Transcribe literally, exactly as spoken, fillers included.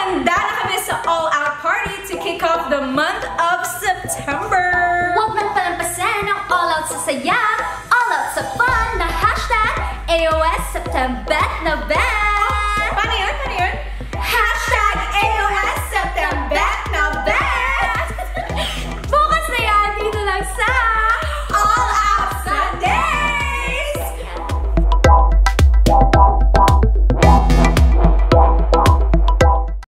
handa na kami sa all-out party to kick off the month of September! Huwag nang palampasin ang all-out sa saya, all-out sa fun na hashtag AyOS September na